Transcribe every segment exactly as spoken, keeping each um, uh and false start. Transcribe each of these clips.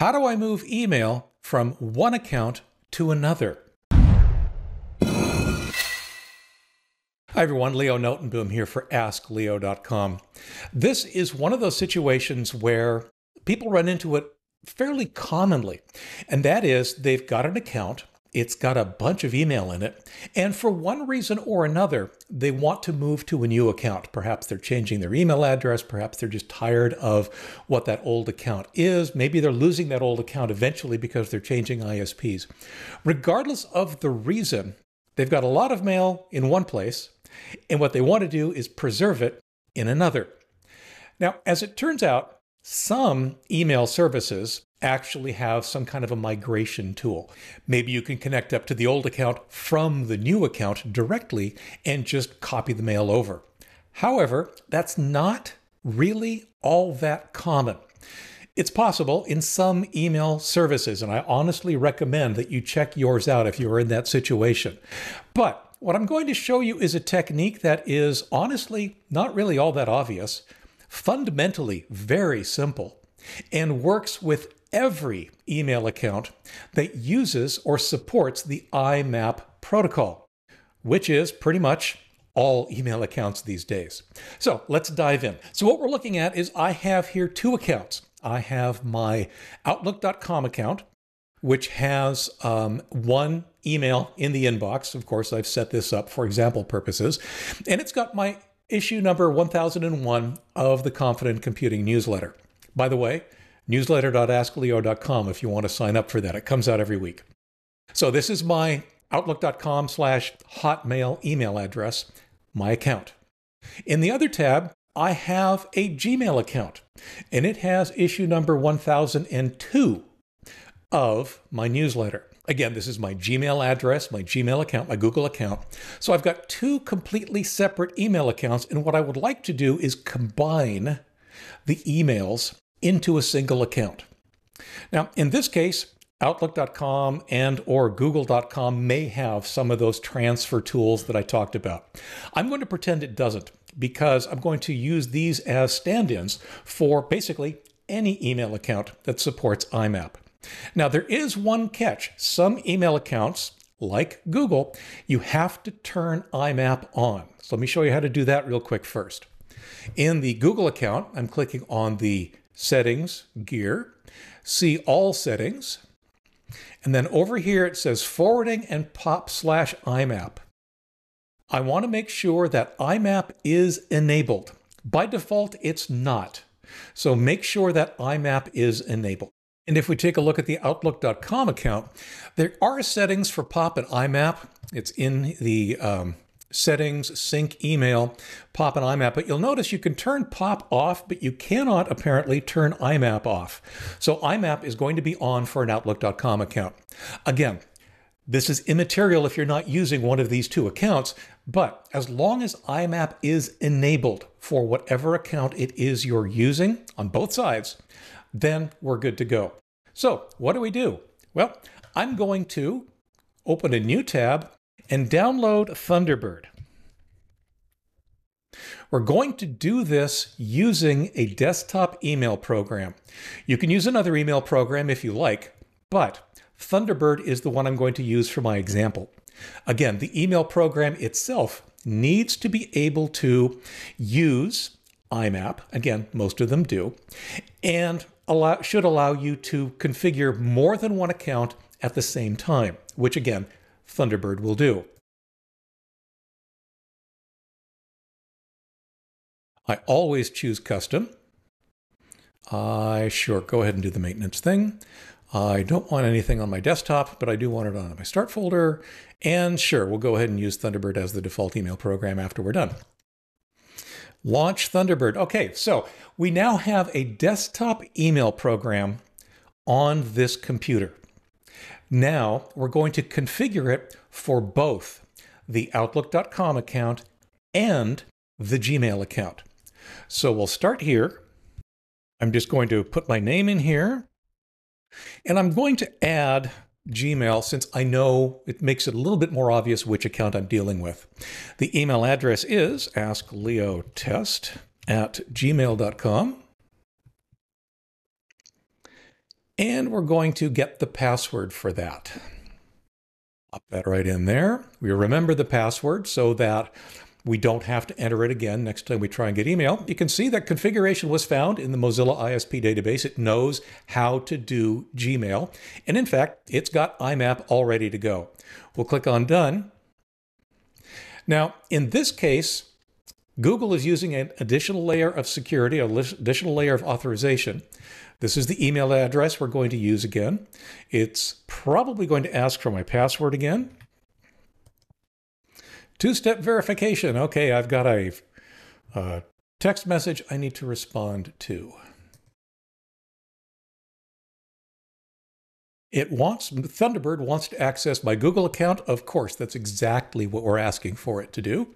How do I move email from one account to another? Hi everyone, Leo Notenboom here for ask leo dot com. This is one of those situations where people run into it fairly commonly, and that is they've got an account, it's got a bunch of email in it, and for one reason or another, they want to move to a new account. Perhaps they're changing their email address, perhaps they're just tired of what that old account is, maybe they're losing that old account eventually because they're changing I S Ps. Regardless of the reason, they've got a lot of mail in one place, and what they want to do is preserve it in another. Now, as it turns out, some email services actually have some kind of a migration tool. Maybe you can connect up to the old account from the new account directly and just copy the mail over. However, that's not really all that common. It's possible in some email services, and I honestly recommend that you check yours out if you're in that situation. But what I'm going to show you is a technique that is honestly not really all that obvious, fundamentally very simple, and works with every email account that uses or supports the I M A P protocol, which is pretty much all email accounts these days. So let's dive in. So what we're looking at is I have here two accounts. I have my outlook dot com account, which has um, one email in the inbox. Of course, I've set this up for example purposes, and it's got my issue number one thousand one of the Confident Computing newsletter. By the way, newsletter dot ask leo dot com if you want to sign up for that. It comes out every week. So this is my outlook dot com slash hotmail email address, my account. In the other tab, I have a Gmail account, and it has issue number one thousand two of my newsletter. Again, this is my Gmail address, my Gmail account, my Google account. So I've got two completely separate email accounts, and what I would like to do is combine the emails into a single account. Now, in this case, outlook dot com and or google dot com may have some of those transfer tools that I talked about. I'm going to pretend it doesn't because I'm going to use these as stand-ins for basically any email account that supports I M A P. Now, there is one catch. Some email accounts, like Google, you have to turn I M A P on. So let me show you how to do that real quick first. In the Google account, I'm clicking on the Settings gear, see All Settings, and then over here it says Forwarding and Pop slash I M A P. I want to make sure that I M A P is enabled. By default, it's not. So make sure that I M A P is enabled. And if we take a look at the outlook dot com account, there are settings for POP and I M A P. It's in the um, Settings, Sync Email, POP and I M A P. But you'll notice you can turn POP off, but you cannot apparently turn I M A P off. So I M A P is going to be on for an outlook dot com account. Again, this is immaterial if you're not using one of these two accounts, but as long as I M A P is enabled for whatever account it is you're using on both sides, then we're good to go. So what do we do? Well, I'm going to open a new tab and download Thunderbird. We're going to do this using a desktop email program. You can use another email program if you like, but Thunderbird is the one I'm going to use for my example. Again, the email program itself needs to be able to use I M A P, again, most of them do, and allow, should allow you to configure more than one account at the same time, which again, Thunderbird will do. I always choose custom. I sure go ahead and do the maintenance thing. I don't want anything on my desktop, but I do want it on my start folder. And sure, we'll go ahead and use Thunderbird as the default email program after we're done. Launch Thunderbird. Okay, so we now have a desktop email program on this computer. Now we're going to configure it for both the outlook dot com account and the Gmail account. So we'll start here. I'm just going to put my name in here, and I'm going to add Gmail since I know it makes it a little bit more obvious which account I'm dealing with. The email address is askleotest at gmail dot com. And we're going to get the password for that. Pop that right in there. We remember the password so that we don't have to enter it again next time we try and get email. You can see that configuration was found in the Mozilla I S P database. It knows how to do Gmail. And in fact, it's got I map all ready to go. We'll click on Done. Now, in this case, Google is using an additional layer of security, an additional layer of authorization. This is the email address we're going to use again. It's probably going to ask for my password again. Two-step verification. Okay, I've got a, a text message I need to respond to. It wants, Thunderbird wants to access my Google account. Of course, that's exactly what we're asking for it to do.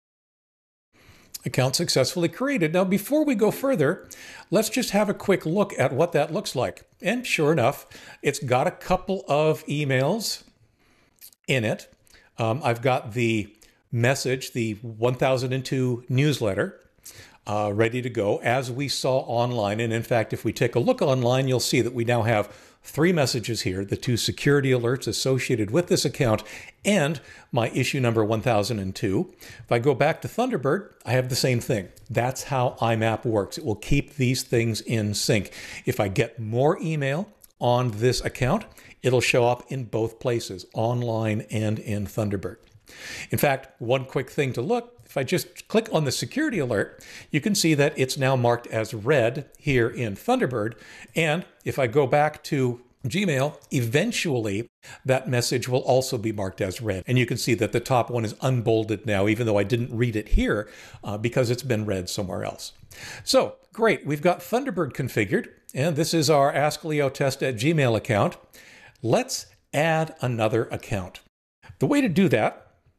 Account successfully created. Now, before we go further, let's just have a quick look at what that looks like. And sure enough, it's got a couple of emails in it. Um, I've got the message, the one thousand two newsletter, uh, ready to go, as we saw online. And in fact, if we take a look online, you'll see that we now have three messages here, the two security alerts associated with this account and my issue number one thousand two. If I go back to Thunderbird, I have the same thing. That's how I map works. It will keep these things in sync. If I get more email on this account, it'll show up in both places, online and in Thunderbird. In fact, one quick thing to look, if I just click on the security alert, you can see that it's now marked as red here in Thunderbird. And if I go back to Gmail, eventually that message will also be marked as red. And you can see that the top one is unbolded now, even though I didn't read it here uh, because it's been read somewhere else. So great, we've got Thunderbird configured, and this is our AskLeoTest at Gmail account. Let's add another account. The way to do that,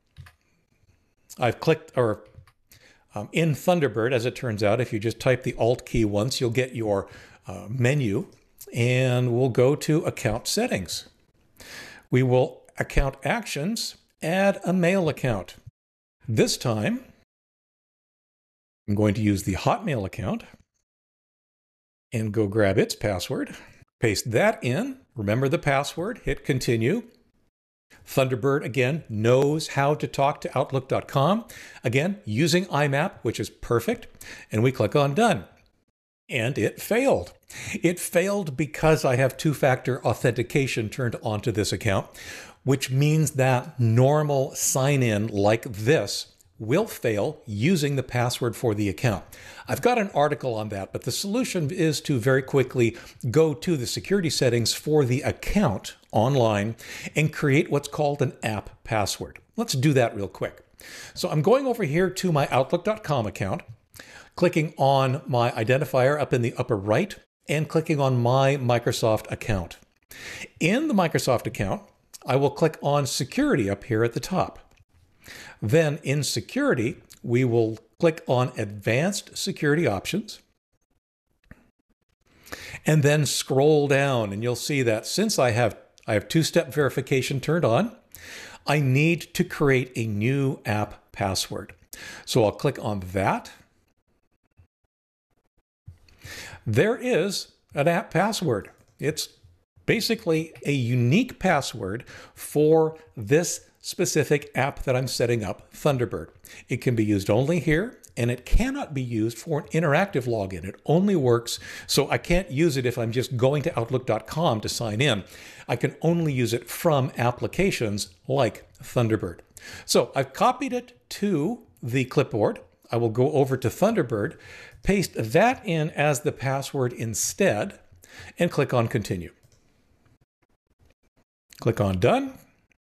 I've clicked, or um, in Thunderbird, as it turns out, if you just type the Alt key once, you'll get your uh, menu, and we'll go to Account Settings. We will Account Actions, add a mail account. This time, I'm going to use the Hotmail account and go grab its password, paste that in, remember the password, hit Continue. Thunderbird, again, knows how to talk to Outlook dot com. Again, using I map, which is perfect. And we click on Done. And it failed. It failed because I have two-factor authentication turned onto this account, which means that normal sign-in like this will fail using the password for the account. I've got an article on that, but the solution is to very quickly go to the security settings for the account online and create what's called an app password. Let's do that real quick. So I'm going over here to my Outlook dot com account, clicking on my identifier up in the upper right, and clicking on my Microsoft account. In the Microsoft account, I will click on Security up here at the top. Then in Security, we will click on Advanced Security Options, and then scroll down, and you'll see that since I have, I have two-step verification turned on, I need to create a new app password. So I'll click on that. There is an app password. It's basically a unique password for this specific app that I'm setting up, Thunderbird. It can be used only here, and it cannot be used for an interactive login. It only works, so I can't use it if I'm just going to Outlook dot com to sign in. I can only use it from applications like Thunderbird. So I've copied it to the clipboard. I will go over to Thunderbird, paste that in as the password instead, and click on Continue. Click on Done.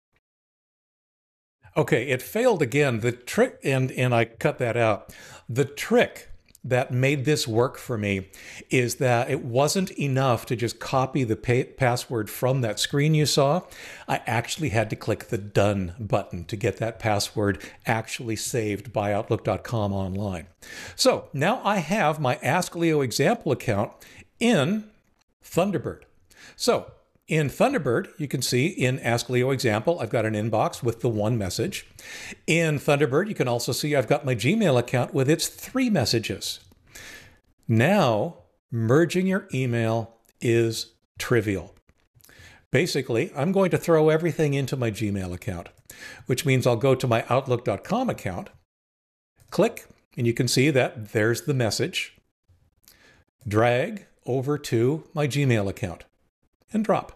Okay, it failed again. The trick, and, and I cut that out. The trick that made this work for me is that it wasn't enough to just copy the pa password from that screen you saw. I actually had to click the Done button to get that password actually saved by Outlook dot com online. So now I have my Ask Leo example account in Thunderbird. So in Thunderbird, you can see in Ask Leo example, I've got an inbox with the one message. In Thunderbird, you can also see I've got my Gmail account with its three messages. Now, merging your email is trivial. Basically, I'm going to throw everything into my Gmail account, which means I'll go to my outlook dot com account, click, and you can see that there's the message. Drag over to my Gmail account and drop.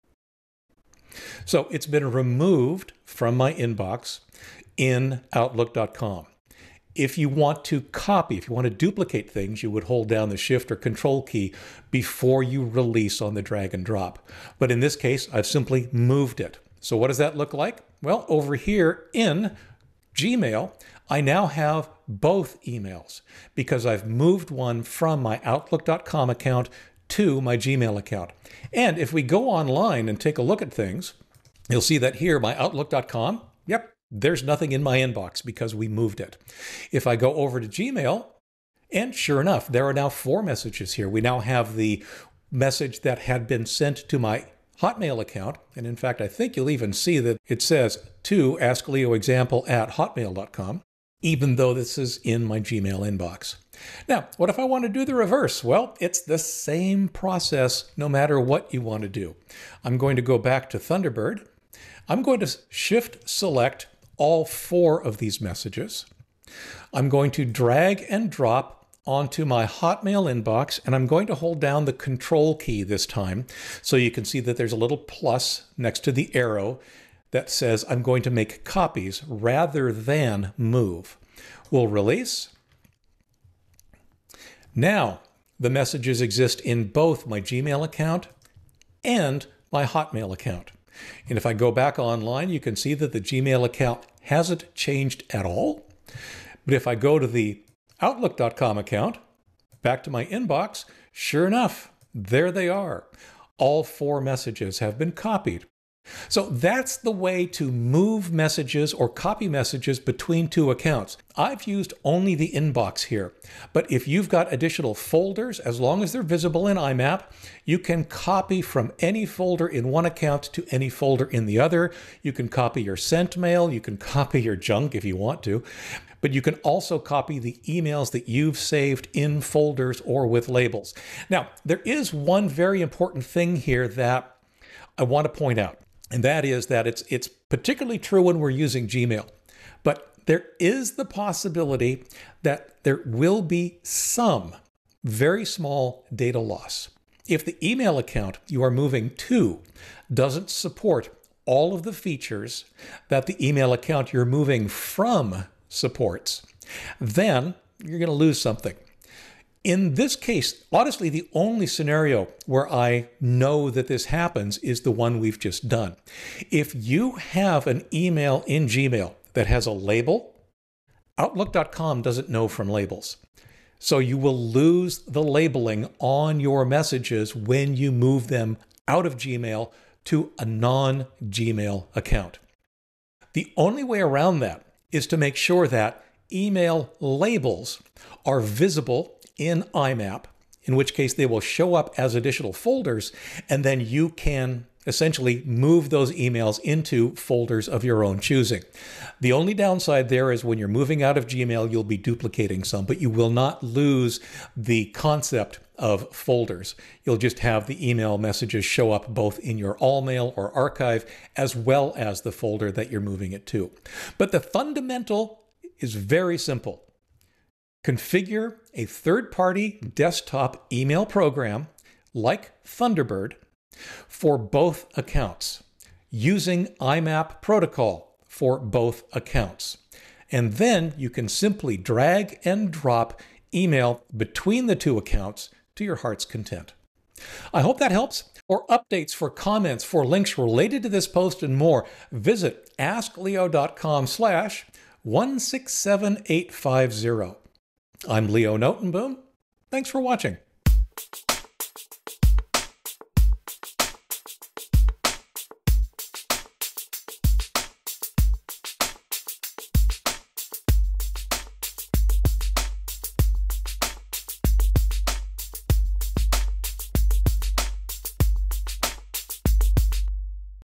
So it's been removed from my inbox in outlook dot com. If you want to copy, if you want to duplicate things, you would hold down the Shift or Control key before you release on the drag and drop. But in this case, I've simply moved it. So what does that look like? Well, over here in Gmail, I now have both emails because I've moved one from my outlook dot com account to my Gmail account. And if we go online and take a look at things, you'll see that here, my outlook dot com, yep, there's nothing in my inbox because we moved it. If I go over to Gmail, and sure enough, there are now four messages here. We now have the message that had been sent to my Hotmail account. And in fact, I think you'll even see that it says to askleoexample at hotmail dot com, even though this is in my Gmail inbox. Now, what if I want to do the reverse? Well, it's the same process no matter what you want to do. I'm going to go back to Thunderbird. I'm going to shift select all four of these messages. I'm going to drag and drop onto my Hotmail inbox, and I'm going to hold down the Control key this time so you can see that there's a little plus next to the arrow that says I'm going to make copies rather than move. We'll release. Now, the messages exist in both my Gmail account and my Hotmail account. And if I go back online, you can see that the Gmail account hasn't changed at all. But if I go to the outlook dot com account, back to my inbox, sure enough, there they are. All four messages have been copied. So that's the way to move messages or copy messages between two accounts. I've used only the inbox here, but if you've got additional folders, as long as they're visible in I map, you can copy from any folder in one account to any folder in the other. You can copy your sent mail, you can copy your junk if you want to, but you can also copy the emails that you've saved in folders or with labels. Now, there is one very important thing here that I want to point out. And that is that it's it's particularly true when we're using Gmail. But there is the possibility that there will be some very small data loss. If the email account you are moving to doesn't support all of the features that the email account you're moving from supports, then you're going to lose something. In this case, honestly, the only scenario where I know that this happens is the one we've just done. If you have an email in Gmail that has a label, outlook dot com doesn't know from labels. So you will lose the labeling on your messages when you move them out of Gmail to a non-Gmail account. The only way around that is to make sure that email labels are visible in I map, in which case they will show up as additional folders, and then you can essentially move those emails into folders of your own choosing. The only downside there is when you're moving out of Gmail, you'll be duplicating some, but you will not lose the concept of folders. You'll just have the email messages show up both in your all mail or archive, as well as the folder that you're moving it to. But the fundamental is very simple. Configure a third-party desktop email program like Thunderbird for both accounts using I map protocol for both accounts. And then you can simply drag and drop email between the two accounts to your heart's content. I hope that helps. For updates, for comments, for links related to this post and more, visit askleo dot com slash one six seven eight five zero. I'm Leo Notenboom. Thanks for watching.